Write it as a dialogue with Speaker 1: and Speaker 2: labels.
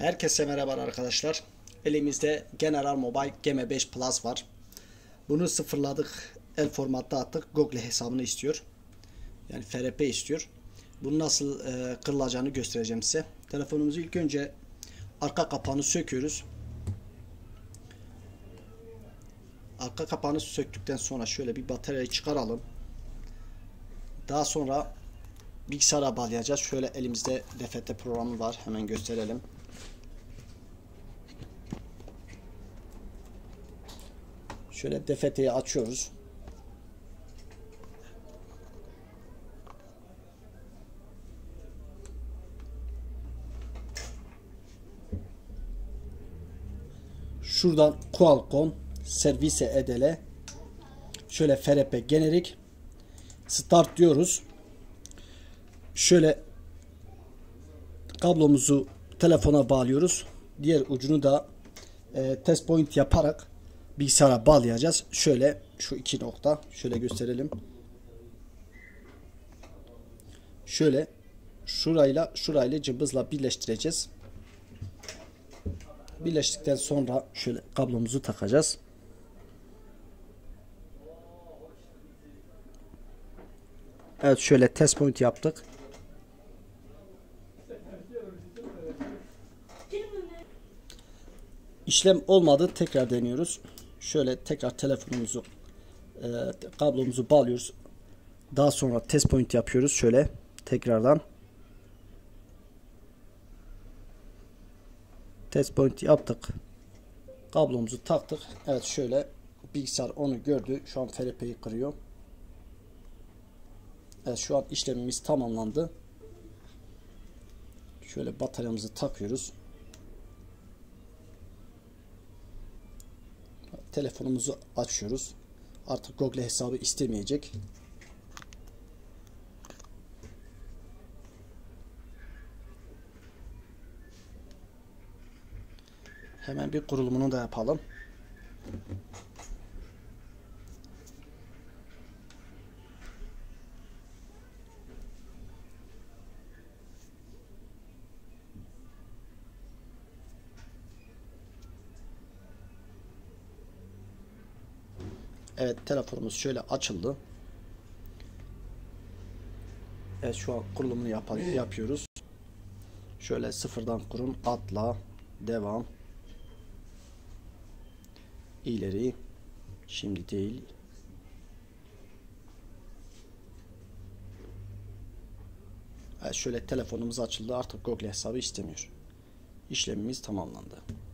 Speaker 1: Herkese merhaba arkadaşlar. Elimizde General Mobile Geme 5 Plus var. Bunu sıfırladık. El formatta attık. Google hesabını istiyor. Yani FRP istiyor. Bunu nasıl kırılacağını göstereceğim size. Telefonumuzu ilk önce arka kapağını söküyoruz. Arka kapağını söktükten sonra şöyle bir bataryayı çıkaralım. Daha sonra bilgisayara bağlayacağız. Şöyle elimizde DFT programı var. Hemen gösterelim. Şöyle DFT'yi açıyoruz. Şuradan Qualcomm servise edele. Şöyle FRP generik start diyoruz. Şöyle kablomuzu telefona bağlıyoruz. Diğer ucunu da test point yaparak bilgisayara bağlayacağız. Şöyle şu iki nokta şöyle gösterelim. Şöyle şurayla cımbızla birleştireceğiz. Birleştikten sonra şöyle kablomuzu takacağız. Evet, şöyle test point yaptık. İşlem olmadı. Tekrar deniyoruz. Şöyle tekrar telefonumuzu kablomuzu bağlıyoruz. Daha sonra test point yapıyoruz. Şöyle tekrardan test point yaptık. Kablomuzu taktık. Evet, şöyle bilgisayar onu gördü. Şu an FRP'yi kırıyor. Evet, şu an işlemimiz tamamlandı. Şöyle bataryamızı takıyoruz. Telefonumuzu açıyoruz. Artık Google hesabı istemeyecek. Hemen bir kurulumunu da yapalım. Evet, telefonumuz şöyle açıldı. Evet, şu an kurulumunu yapıyoruz. Şöyle sıfırdan kurun, atla, devam, ileri, şimdi değil. Evet, şöyle telefonumuz açıldı. Artık Google hesabı istemiyor. İşlemimiz tamamlandı.